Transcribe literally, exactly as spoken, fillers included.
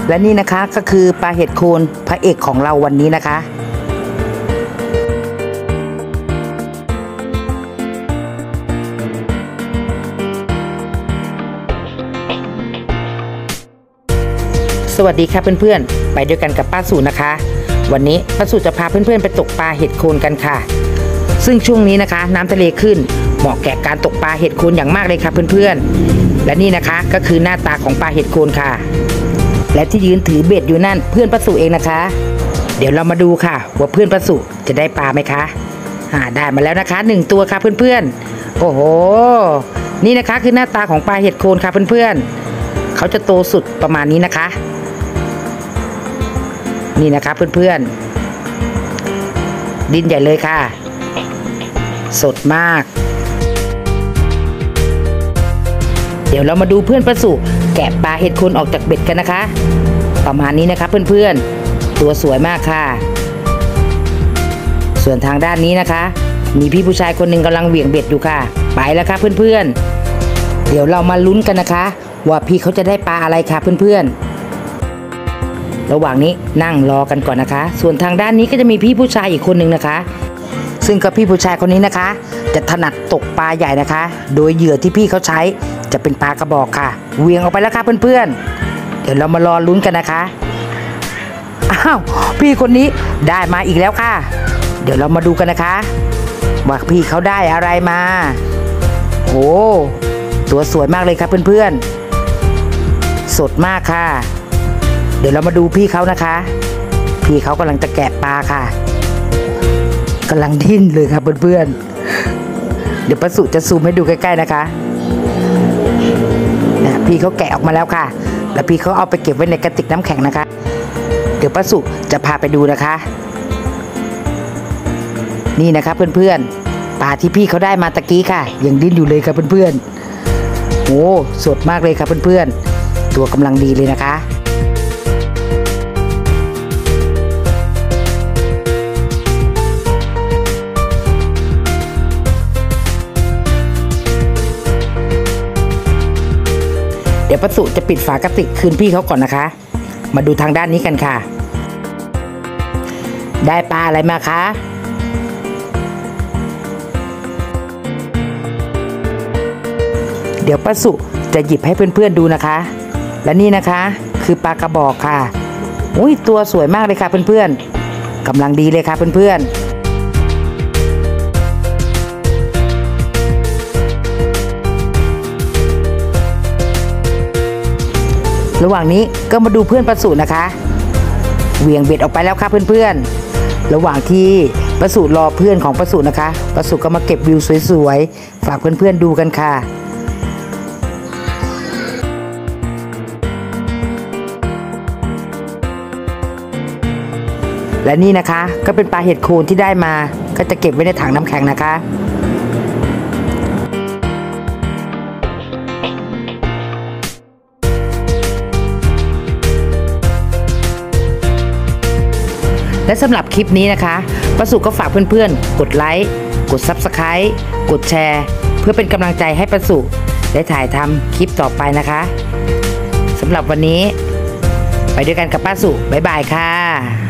และนี่นะคะก็คือปลาเห็ดโคนพระเอกของเราวันนี้นะคะสวัสดีครับเพื่อนๆไปด้วยกันกับป้าสูนะคะวันนี้ป้าสูจะพาเพื่อนๆไปตกปลาเห็ดโคนกันค่ะซึ่งช่วงนี้นะคะน้ำทะเลขึ้นเหมาะแก่การตกปลาเห็ดโคนอย่างมากเลยค่ะเพื่อนๆและนี่นะคะก็คือหน้าตาของปลาเห็ดโคนค่ะและที่ยืนถือเบ็ดอยู่นั่นเพื่อนป้าสูเองนะคะเดี๋ยวเรามาดูค่ะว่าเพื่อนป้าสูจะได้ปลาไหมคะอ่าได้มาแล้วนะคะหนึ่งตัวค่ะเพื่อนๆโอ้โหนี่นะคะคือหน้าตาของปลาเห็ดโคนค่ะเพื่อนๆเขาจะโตสุดประมาณนี้นะคะนี่นะคะเพื่อนๆดินใหญ่เลยค่ะสดมากเดี๋ยวเรามาดูเพื่อนประสุแกะปลาเห็ดโคนออกจากเบ็ดกันนะคะประมาณนี้นะคะเพื่อนๆตัวสวยมากค่ะส่วนทางด้านนี้นะคะมีพี่ผู้ชายคนหนึ่งกำลังเหวี่ยงเบ็ดอยู่ค่ะไปแล้วค่ะเพื่อนๆเดี๋ยวเรามาลุ้นกันนะคะว่าพี่เขาจะได้ปลาอะไรค่ะเพื่อนๆระหว่างนี้นั่งรอกันก่อนนะคะส่วนทางด้านนี้ก็จะมีพี่ผู้ชายอีกคนหนึ่งนะคะซึ่งก็พี่ผู้ชายคนนี้นะคะจะถนัดตกปลาใหญ่นะคะโดยเหยื่อที่พี่เขาใช้จะเป็นปลากระบอกค่ะเวียงออกไปแล้วค่ะเพื่อนๆเดี๋ยวเรามารอลุ้นกันนะคะอ้าวพี่คนนี้ได้มาอีกแล้วค่ะเดี๋ยวเรามาดูกันนะคะว่าพี่เขาได้อะไรมาโอ้ตัวสวยมากเลยครับเพื่อนๆสดมากค่ะเดี๋ยวเรามาดูพี่เขานะคะพี่เขากำลังจะแกะปลาค่ะกำลังดิ้นเลยครับเพื่อนๆเดี๋ยวป้าสุจะซูมให้ดูใกล้ๆนะคะนะพี่เขาแกะออกมาแล้วค่ะแล้วพี่เขาเอาไปเก็บไว้ในกระติกน้ำแข็งนะคะเดี๋ยวป้าสุจะพาไปดูนะคะนี่นะคะเพื่อนๆปลาที่พี่เขาได้มาตะกี้ค่ะยังดิ้นอยู่เลยครับเพื่อนๆโอ้สดมากเลยครับเพื่อนๆตัวกำลังดีเลยนะคะเดี๋ยวป้าสุจะปิดฝากระติกคืนพี่เขาก่อนนะคะมาดูทางด้านนี้กันค่ะได้ปลาอะไรมาคะเดี๋ยวป้าสุจะหยิบให้เพื่อนๆดูนะคะและนี่นะคะคือปลากระบอกค่ะอุ้ยตัวสวยมากเลยค่ะเพื่อนๆกำลังดีเลยค่ะเพื่อนๆระหว่างนี้ก็มาดูเพื่อนประสูนะคะเหวี่ยงเบ็ดออกไปแล้วค่ะเพื่อนๆระหว่างที่ประสูรอเพื่อนของประสูนะคะประสูก็มาเก็บวิวสวยๆฝากเพื่อนๆดูกันค่ะและนี่นะคะก็เป็นปลาเห็ดโคนที่ได้มาก็จะเก็บไว้ในถังน้ำแข็งนะคะและสำหรับคลิปนี้นะคะป้าสุก็ฝากเพื่อนๆกดไลค์กดซับสไครบ์กดแชร์เพื่อเป็นกำลังใจให้ป้าสุได้ถ่ายทำคลิปต่อไปนะคะสำหรับวันนี้ไปด้วยกันกับป้าสุบ๊ายบายค่ะ